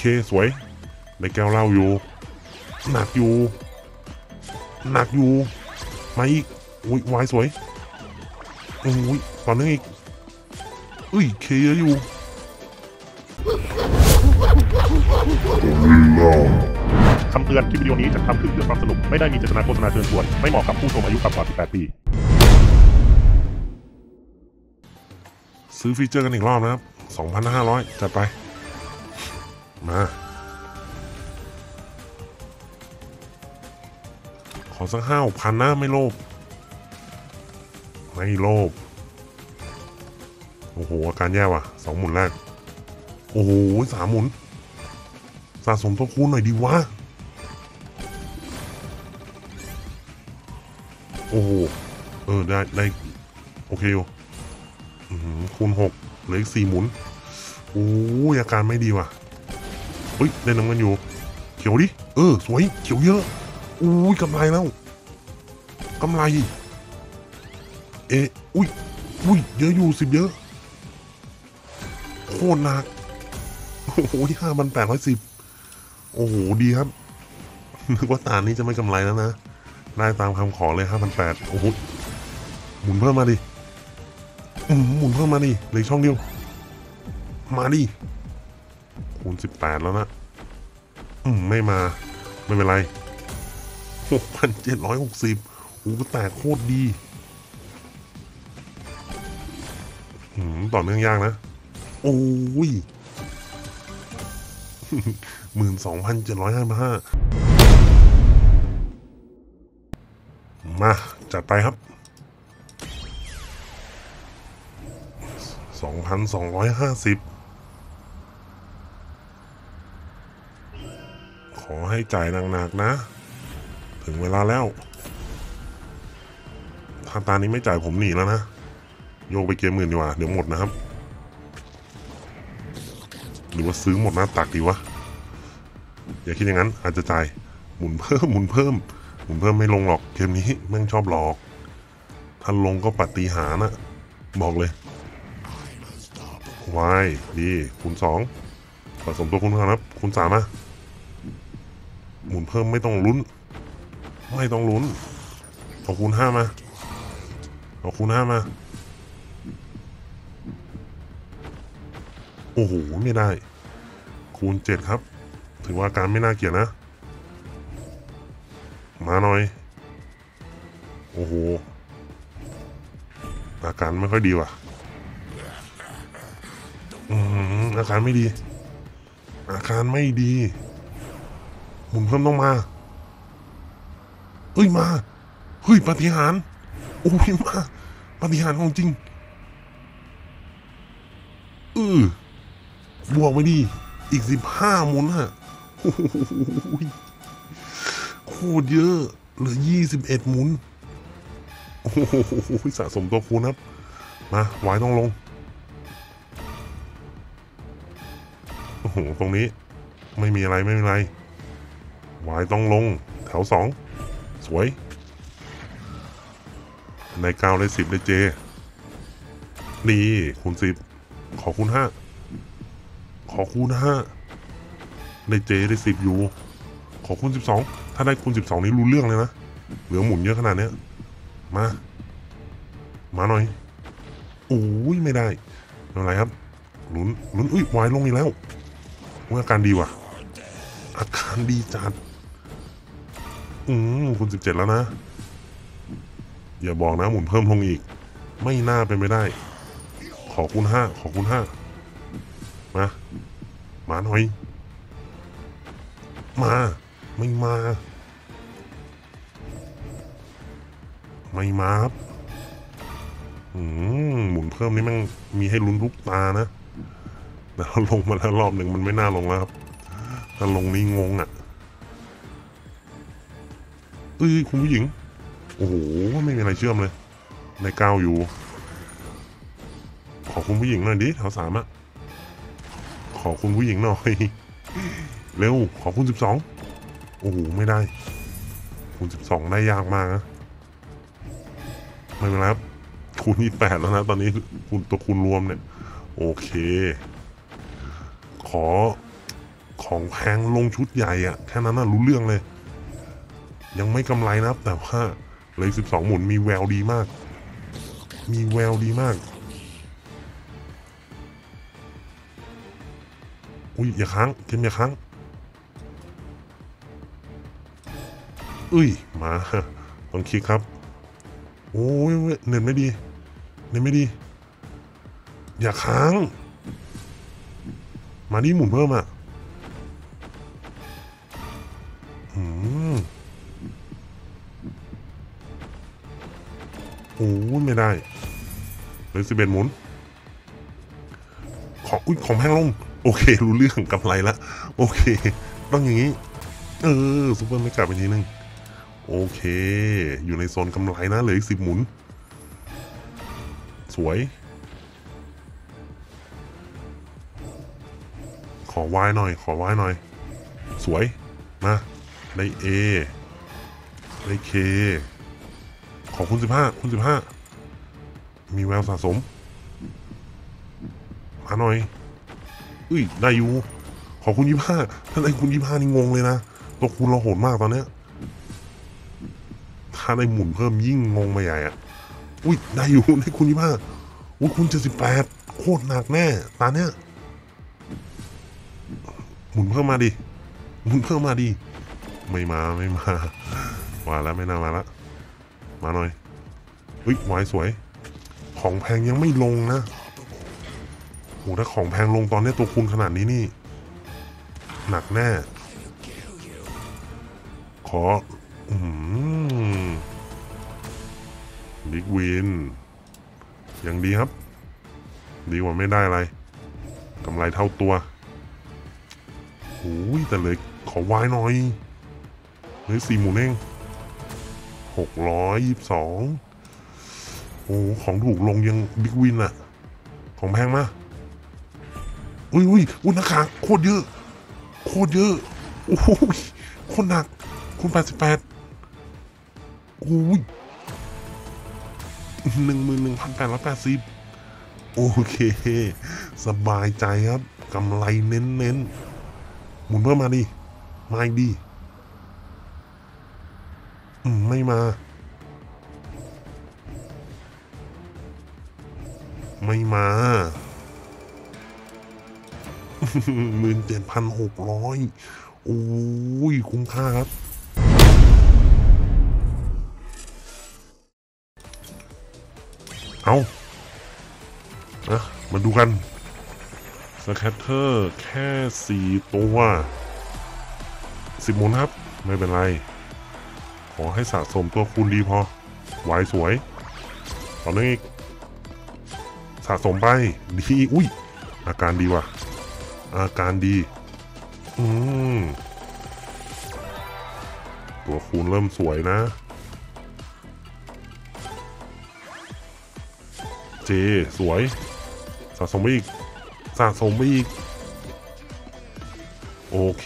เคสวยได้แก้วเหล้าอยู่หนักอยู่มาอีกอุ้ยวายสวยอุ้ยตอนนึงอีกเคเยอะอยู่คำเตือนคลิปวิดีโอนี้จะทำขึ้นเพื่อความสนุกไม่ได้มีเจตนาโฆษณาเชิญชวนไม่เหมาะกับผู้ชมอายุต่ำกว่า 18 ปีซื้อฟีเจอร์กันอีกรอบนะครับ 2,500 จัดไปมาขอสัก5,000 นะไม่โลภโอ้โหอาการแย่ว่ะ2 หมุนแรกโอ้โห3 หมุนสะสมตัวคูณหน่อยดีวะโอ้โหได้โอเคอยู่คูณ 6เหลืออีก4 หมุนโอ้ยอาการไม่ดีว่ะเฮ้ยได้น้ำเงินอยู่เขียวดิสวยเขียวเยอะอุ้ยกำไรแล้วกำไรอุ้ยเยอะอยู่10เยอะโคตรหนักโอ้โห5,810โอ้โหดีครับนึกว่าตานี้จะไม่กำไรแล้วนะได้ตามคำขอเลย5,800โอ้โหหมุนเพิ่มมาดิหมุนเพิ่มมาดิเหลือช่องเดียวมาดิคูณ18แล้วนะไม่มาไม่เป็นไร6,760โอ้โหแตกโคตรดีต่อเนื่องยากนะโอ้ย12,755มาจัดไปครับ2,250ขอให้จ่ายหนักๆนะถึงเวลาแล้วถ้าตานี้ไม่จ่ายผมหนีแล้วนะโยกไปเกมอื่นดีกว่าเดี๋ยวหมดนะครับหรือว่าซื้อหมดหน้าตักดีวะอย่าคิดอย่างนั้นอาจจะจ่ายหมุนเพิ่มไม่ลงหรอกเกมนี้แม่งชอบหลอกถ้าลงก็ปฏิหารนะบอกเลยวายดีคูณ2ผสมตัวคูณครับคูณ3นะหมุนเพิ่มไม่ต้องลุ้นเอาคูณ5มาโอ้โหไม่ได้คูณ7ครับถือว่าการไม่น่าเกลียดนะมาหน่อยโอ้โหอาการไม่ค่อยดีว่ะอาการไม่ดีหมุนเพิ่มต้องมามาปาฏิหาริย์โอ้ยมาปาฏิหาริย์ของจริงบวกไปดีอีก15 หมุนฮะโอ้โหโคตรเยอะเหลือ21 หมุนโอ้โหสะสมตัวคูณครับมาไว้ต้องลงโอ้โหตรงนี้ไม่มีอะไรไว้ต้องลงแถว2สวยใน9ได้10ได้เจดีคูณ10ขอคูณ5ได้เจได้10อยู่ขอคูณ12ถ้าได้คูณ12นี้รู้เรื่องเลยนะเหลือหมุนเยอะขนาดนี้มาหน่อยโอ้ยไม่ได้อะไรครับลุ้นวายลงอีกแล้วอาการดีว่ะอาการดีจัดคูณ17แล้วนะอย่าบอกนะหมุนเพิ่มลงอีกไม่น่าเป็นไปได้ขอคูณ5มาหน่อยไม่มาครับหมุนเพิ่มนี่มันมีให้ลุ้นทุกตานะแต่เราลงมาแล้วรอบหนึ่งมันไม่น่าลงแล้วครับถ้าลงนี่งงคุณผู้หญิงโอ้โหไม่มีอะไรเชื่อมเลยใน9อยู่ขอคุณผู้หญิงหน่อยดิแถว3ขอคุณผู้หญิงหน่อยเร็วขอคุณ12โอ้โหไม่ได้คูณ12ได้ยากมากนะไม่เป็นไรครับคูณ28แล้วนะตอนนี้ตัวคูณรวมเนี่ยโอเคขอของแพงลงชุดใหญ่อะแค่นั้นน่ะรู้เรื่องเลยยังไม่กำไรนะครับแต่ว่าเลย12หมุนมีแววดีมากมีแววดีมากอุ้ยอย่าค้างเกมอย่าค้างมาต้องคลิกครับโอ้ยเน็ตไม่ดีเน็ตไม่ดีอย่าค้างมานี่หมุนเพิ่มอ่ะโอ้ยไม่ได้เลย11หมุนของแพงลงโอเครู้เรื่องกำไรละโอเคต้องอย่างนี้ซุปเปอร์ไม่กลับไปทีนึงโอเคอยู่ในโซนกำไรนะเหลืออีก10หมุนสวยขอวายหน่อยสวยมาได้ A ได้ K ขอคุณ15มีแววสะสมมาหน่อยได้อยู่ขอคุณ25ถ้าได้คุณ25นี่งงเลยนะตัวคุณเราโหดมากตอนเนี้ยถ้าได้หมุนเพิ่มยิ่งงงมาใหญ่อ่ะได้อยู่ได้คุณ25คุณ78โคตรหนักแน่ตาเนี้ยหมุนเพิ่มมาดิไม่มาว่าแล้วไม่น่ามาละมาหน่อยวายสวยของแพงยังไม่ลงนะโหถ้าของแพงลงตอนนี้ตัวคูณขนาดนี้นี่หนักแน่ขอบิ๊กวินยังดีครับดีกว่าไม่ได้อะไรกำไรเท่าตัวโอ้ยแต่เลยขอวายหน่อยเลย4หมุนเอง622โอ้ของถูกลงยังบิ๊กวินอะของแพงมาราคาโคตรเยอะโอ้ยโคตรหนักคุณ8811,880โอเคสบายใจครับกำไรเน้นหมุนเพิ่มมาดิมาอีกดีไม่มา17,600โอ้ยคุ้มค่าครับเอามาดูกันสแคตเตอร์แค่4ตัว10หมุนครับไม่เป็นไรขอให้สะสมตัวคูณดีพอวายสวยตอนนี้สะสมไปดีอาการดีว่ะอาการดีตัวคูณเริ่มสวยนะเจสวยสะสมไปอีกโอเค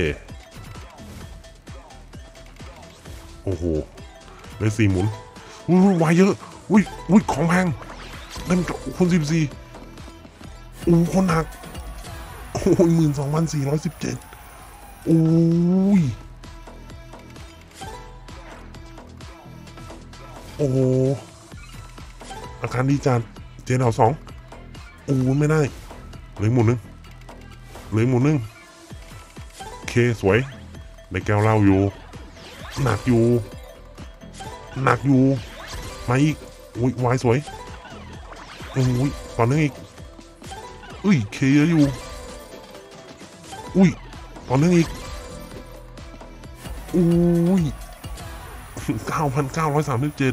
โอ้โหได้4หมุนวายเยอะของแพงได้มาคน14คนหนัก12,417อาการดีจัดเจนเอา2ไม่ได้เหลือหมุนนึงเคสวยได้แก้วเหล้าอยู่หนักอยู่มาอีกวายสวยตอนนึงอีกเคเยอะอยู่ตอนนึงอีก9,937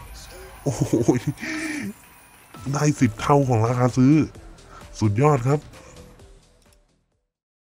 ได้10 เท่าของราคาซื้อสุดยอดครับ